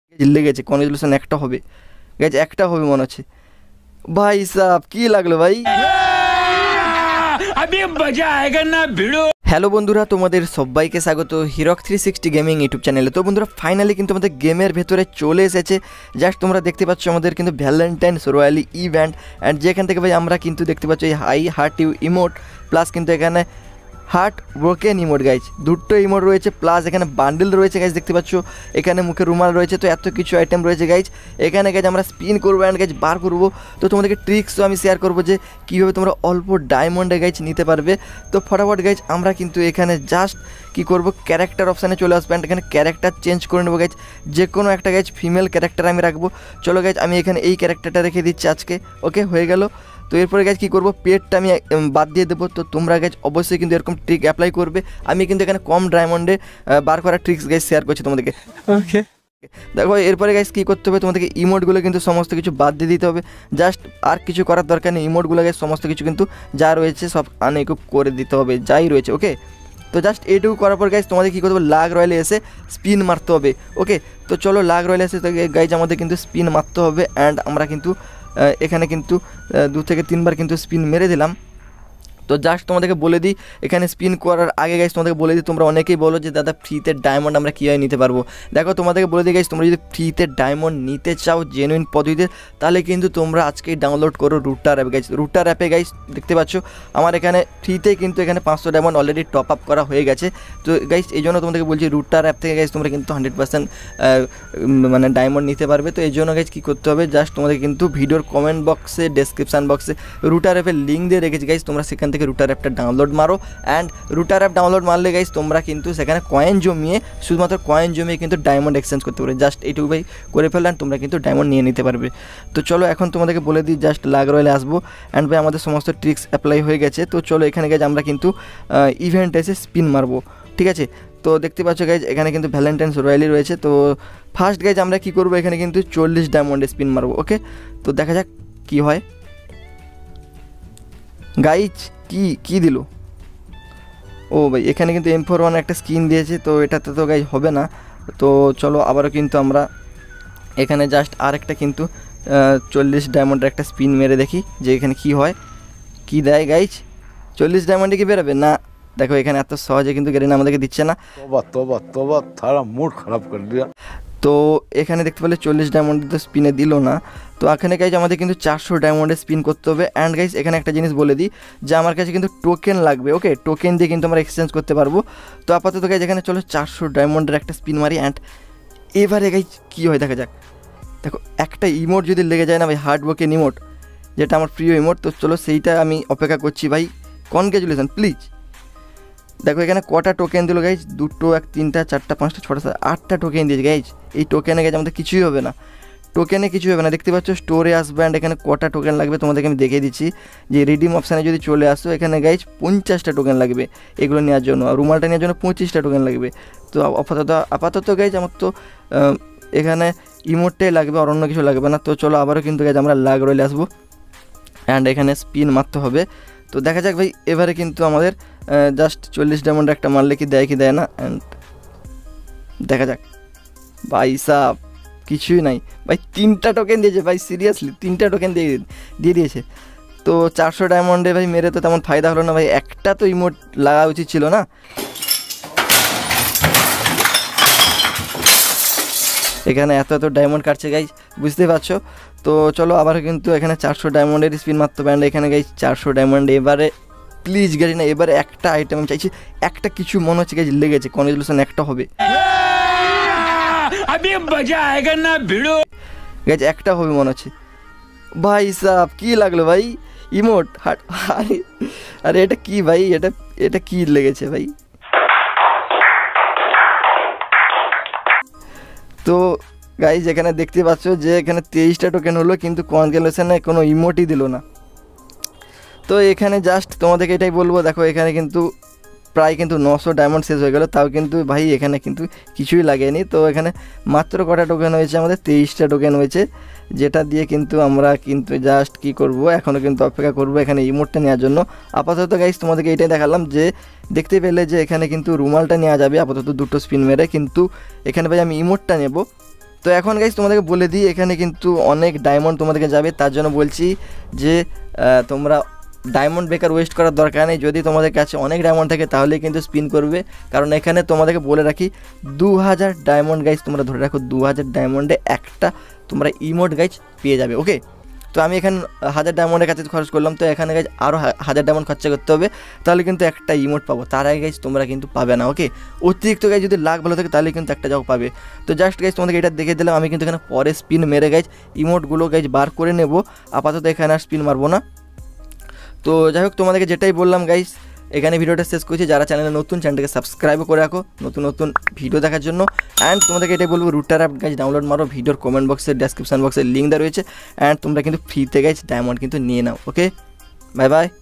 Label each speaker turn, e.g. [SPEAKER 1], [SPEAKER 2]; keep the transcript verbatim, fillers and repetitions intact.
[SPEAKER 1] লেগেছে কনগ্রাচুলেশন একটা হবে গাইজ, একটা হবে মনে হচ্ছে। ভাই সাহেব কি লাগলো ভাই? হ্যালো বন্ধুরা, তোমাদের সবাইকে স্বাগত Hirok three sixty gaming YouTube চ্যানেলে। তো বন্ধুরা ফাইনালি কিন্তু আমাদের গেমের ভেতরে চলে এসেছে। জাস্ট তোমরা দেখতে পাচ্ছ আমাদের কিন্তু ভ্যালেন্টাইন্স রয়্যালি ইভেন্ট, অ্যান্ড যেখান থেকে ভাই আমরা কিন্তু দেখতে পাচ্ছ এই hi heart you emote, plus কিন্তু এখানে হার্ট ব্রোকেন ইমোট গাইজ, দুটো ইমোট রয়েছে, প্লাস এখানে বান্ডেল রয়েছে গাইজ, দেখতে পাচ্ছ এখানে মুখে রুমাল রয়েছে। তো এত কিছু আইটেম রয়েছে গাইজ। এখানে গাইজ আমরা স্পিন করবো অ্যান্ড গাইজ বার করবো। তো তোমাদেরকে ট্রিক্সও আমি শেয়ার করবো যে কীভাবে তোমরা অল্প ডায়মন্ডে গাইজ নিতে পারবে। তো ফটাফট গাইজ আমরা কিন্তু এখানে জাস্ট কী করবো, ক্যারেক্টার অপশানে চলে আসবো অ্যান্ড এখানে ক্যারেক্টার চেঞ্জ করে নেবো গাইজ। যে কোনো একটা গাইজ ফিমেল ক্যারেক্টার আমি রাখবো। চলো গাইজ আমি এখানে এই ক্যারেক্টারটা রেখে দিচ্ছি আজকে। ওকে, হয়ে গেল। তো এরপরে গাইজ কী করবো, পেটটা আমি বাদ দিয়ে দেবো। তো তোমরা গাইজ অবশ্যই কিন্তু এরকম ট্রিক অ্যাপ্লাই করবে। আমি কিন্তু এখানে কম ডায়মন্ডে বার করার ট্রিক্স গাইজ শেয়ার করছি তোমাদেরকে। ওকে দেখো, এরপরে গাইজ কী করতে হবে, তোমাদেরকে ইমোটগুলো কিন্তু সমস্ত কিছু বাদ দিয়ে দিতে হবে। জাস্ট আর কিছু করার দরকার নেই। ইমোটগুলো গাইজ সমস্ত কিছু কিন্তু যা রয়েছে সব আনইকুইপ করে দিতে হবে, যাই রয়েছে। ওকে, তো জাস্ট এইটুকু করার পর গাইজ তোমাদের কী করতে হবে, লাগ রয়্যালে এসে স্পিন মারতে হবে। ওকে, তো চলো লাগ রয়্যালে এসে গাইজ আমাদের কিন্তু স্পিন মারতে হবে। অ্যান্ড আমরা কিন্তু এখানে কিন্তু দু থেকে তিনবার কিন্তু স্পিন মেরে দিলাম। তো জাস্ট তোমাদেরকে বলে দিই, এখানে স্পিন করার আগে গাইজ তোমাদেরকে বলে দিই, তোমরা অনেকেই বলো যে দাদা ফ্রিতে ডায়মন্ড আমরা কীভাবে নিতে পারবো। দেখো তোমাদেরকে বলে দিই গাইজ, তোমরা যদি ফ্রিতে ডায়মন্ড নিতে চাও জেনুইন পদ্ধতিতে, তাহলে কিন্তু তোমরা আজকেই ডাউনলোড করো রুটার অ্যাপ গাইজ। রুটার অ্যাপে গাইজ দেখতে পাচ্ছ আমার এখানে ফ্রিতে কিন্তু এখানে পাঁচশো ডায়মন্ড অলরেডি টপ আপ করা হয়ে গেছে। তো গাইজ এই জন্য তোমাদেরকে বলছি রুটার অ্যাপ থেকে গাইজ তোমরা কিন্তু হান্ড্রেড পার্সেন্ট মানে ডায়মন্ড নিতে পারবে। তো এই জন্য গাইজ কী করতে হবে, জাস্ট তোমাদের কিন্তু ভিডিওর কমেন্ট বক্সে ডেসক্রিপশান বক্সে রুটার অ্যাপের লিঙ্ক দিয়ে রেখেছি গাইজ, তোমরা সেখান থেকে রুটার অ্যাপটা ডাউনলোড মারো। অ্যান্ড রুটার অ্যাপ ডাউনলোড মারলে গাইজ তোমরা কিন্তু সেখানে কয়েন জমিয়ে, শুধুমাত্র কয়েন জমিয়ে কিন্তু ডায়মন্ড এক্সচেঞ্জ করতে পারবে। জাস্ট এইটুকু ভাই করে ফেললে অ্যান্ড তোমরা কিন্তু ডায়মন্ড নিয়ে নিতে পারবে। তো চলো এখন তোমাদেরকে বলে দিই, জাস্ট লাগ রয়্যালে আসবো অ্যান্ড ভাই আমাদের সমস্ত ট্রিক্স অ্যাপ্লাই হয়ে গেছে। তো চলো এখানে গাইজ আমরা কিন্তু ইভেন্ট এসে স্পিন মারবো, ঠিক আছে। তো দেখতে পাচ্ছ গাইজ এখানে কিন্তু ভ্যালেন্টাইন্স রয়্যালি রয়েছে। তো ফার্স্ট গাইজ আমরা কী করবো, এখানে কিন্তু চল্লিশ ডায়মন্ডে স্পিন মারবো। ওকে, তো দেখা যাক কী হয়। গাইজ কি কি দিল, ও ভাই এখানে কিন্তু এম ফোর ওয়ান একটা স্কিন দিয়েছে। তো এটাতে তো গাইজ হবে না। তো চলো আবারও কিন্তু আমরা এখানে জাস্ট আরেকটা কিন্তু চল্লিশ ডায়মন্ডের একটা স্পিন মেরে দেখি যে এখানে কি হয়, কি দেয় গাইজ। চল্লিশ ডায়মন্ডে কি বেরোবে না? দেখো এখানে এত সহজে কিন্তু গেরিনা আমাদেরকে দিচ্ছে না। তোবা তোবা তোবা, তারা মুড খারাপ করে দিয়া। তো এখানে দেখতে পেলে চল্লিশ ডায়মন্ডে তো স্পিনে দিল না। তো এখানে গাইজ আমাদের কিন্তু চারশো ডায়মন্ডে স্পিন করতে হবে। অ্যান্ড গাইজ এখানে একটা জিনিস বলে দিই যে আমার কাছে কিন্তু টোকেন লাগবে। ওকে, টোকেন দিয়ে কিন্তু আমরা এক্সচেঞ্জ করতে পারবো। তো আপাতত গাইজ এখানে চলো চারশো ডায়মন্ডের একটা স্পিন মারি। অ্যান্ড এবারে গাইজ কী হয় দেখা যাক। দেখো একটা ইমোট যদি লেগে যায় না ভাই, হার্ড ওয়ার্কের ইমোট, যেটা আমার প্রিয় ইমোট। তো চলো সেইটা আমি অপেক্ষা করছি ভাই। Congratulation please. দেখো এখানে কটা টোকেন দিল গাইজ, দুটো, এক, তিনটা, চারটা, পাঁচটা, ছটা, সাত, আটটা টোকেন দিয়েছে গাইজ। এই টোকেনে গাইজ আমাদের কিছুই হবে না, টোকেনে কিছুই হবে না। দেখতে পাচ্ছ স্টোরে আসবে অ্যান্ড এখানে কটা টোকেন লাগবে তোমাদেরকে আমি দেখিয়ে দিচ্ছি। যে রিডিম অপশানে যদি চলে আসো, এখানে গাইজ পঞ্চাশটা টোকেন লাগবে এগুলো নেওয়ার জন্য, আর রুমালটা নেওয়ার জন্য পঁচিশটা টোকেন লাগবে। তো আপাতত আপাতত গাইজ আমার তো এখানে ইমোটটাই লাগবে, আর অন্য কিছু লাগবে না। তো চলো আবারও কিন্তু গাইজ আমরা লাগ রয়্যালে আসবো অ্যান্ড এখানে স্পিন মারতে হবে। তো দেখা যাক ভাই এবারে কিন্তু আমাদের জাস্ট চল্লিশ ডায়মন্ড একটা মারলে কি দেয় কি দেয় না। অ্যান্ড দেখা যাক ভাই সাব, কিছুই নাই ভাই। তিনটা টোকেন দিয়েছে ভাই, সিরিয়াসলি তিনটা টোকেন দিয়ে দিয়ে দিয়েছে। তো চারশো ডায়মন্ডে ভাই মেরে তো তেমন ফায়দা হলো না ভাই, একটা তো ইমোট লাগা উচিত ছিল না। এখানে এত এত ডায়মন্ড কাটছে গাইজ, বুঝতে পারছো। তো চলো আবার কিন্তু এখানে চারশো ডায়মন্ডের স্পিন মারতে পারেন। এখানে গাইজ চারশো ডায়মন্ড এবারে প্লিজ গাড়ি না, এবারে একটা আইটেম আমি চাইছি, একটা কিছু মনে হচ্ছে গাইজ লেগেছে, কনগ্রাচুলেশন একটা হবে গাইজ, একটা হবে মনে হচ্ছে। ভাই সাহেব কি লাগলো ভাই, ইমোট হাট, আরে আরে এটা কি ভাই, এটা এটা কি লেগেছে ভাই। তো গাইজ এখানে দেখতে পাচ্ছ যে এখানে তেইশটা টোকেন হলো, কিন্তু কনগ্রাচুলেশনে কোনো ইমোটই দিল না। তো এখানে জাস্ট তোমাদেরকে এটাই বলবো, দেখো এখানে কিন্তু প্রায় কিন্তু নশো ডায়মন্ড শেষ হয়ে গেল, তাও কিন্তু ভাই এখানে কিন্তু কিছুই লাগেনি। তো এখানে মাত্র কটা টোকেন হয়েছে, আমাদের তেইশটা টোকেন হয়েছে, যেটা দিয়ে কিন্তু আমরা কিন্তু জাস্ট কি করব, এখনও কিন্তু অপেক্ষা করব এখানে ইমোটটা নেওয়ার জন্য। আপাতত গাইজ তোমাদেরকে এটাই দেখালাম যে দেখতে পেলে যে এখানে কিন্তু রুমালটা নেওয়া যাবে আপাতত দুটো স্পিন মেরে, কিন্তু এখানে ভাই আমি ইমোটটা নেব। তো এখন গাইজ তোমাদেরকে বলে দিই, এখানে কিন্তু অনেক ডায়মন্ড তোমাদেরকে যাবে, তার জন্য বলছি যে তোমরা ডায়মন্ড বেকার ওয়েস্ট করার দরকার নেই। যদি তোমাদের কাছে অনেক ডায়মন্ড থাকে তাহলে কিন্তু স্পিন করবে, কারণ এখানে তোমাদেরকে বলে রাখি দু হাজার ডায়মন্ড গাইজ তোমরা ধরে রাখো, দু হাজার ডায়মন্ডে একটা তোমরা ইমোট গাইজ পেয়ে যাবে। ওকে, তো আমি এখানে হাজার ডায়মন্ডের কাছে খরচ করলাম, তো এখানে গাইজ আরও হাজার ডায়মন্ড খরচা করতে হবে, তাহলে কিন্তু একটা ইমোট পাবো। তার আগে গাইজ তোমরা কিন্তু পাবে না। ওকে, অতিরিক্ত গাইজ যদি লাখ ভালো থাকে তাহলে কিন্তু একটা যাও পাবে। তো জাস্ট গাইজ তোমাদেরকে এটা দেখে দিলাম। আমি কিন্তু এখানে পরে স্পিন মেরে গাইজ ইমোটগুলো গাইজ বার করে নেব, আপাতত এখানে আর স্পিন মারবো না। তো যাই হোক, তোমাদেরকে যেটাই বললাম গাইজ, এখানে ভিডিওটা শেষ করছি। যারা চ্যানেলে নতুন, চ্যানেলটাকে সাবস্ক্রাইব করে রাখো নতুন নতুন ভিডিও দেখার জন্য। অ্যান্ড তোমাদেরকে এটাই বলবো, রুটার অ্যাপ গাইজ ডাউনলোড মারো, ভিডিওর কমেন্ট বক্সে, ডেসক্রিপশন বক্সে লিঙ্ক দেওয়া রয়েছে। অ্যান্ড তোমরা কিন্তু ফ্রিতে গাইজ ডায়মন্ড কিন্তু নিয়ে নাও। ওকে, বাই বাই।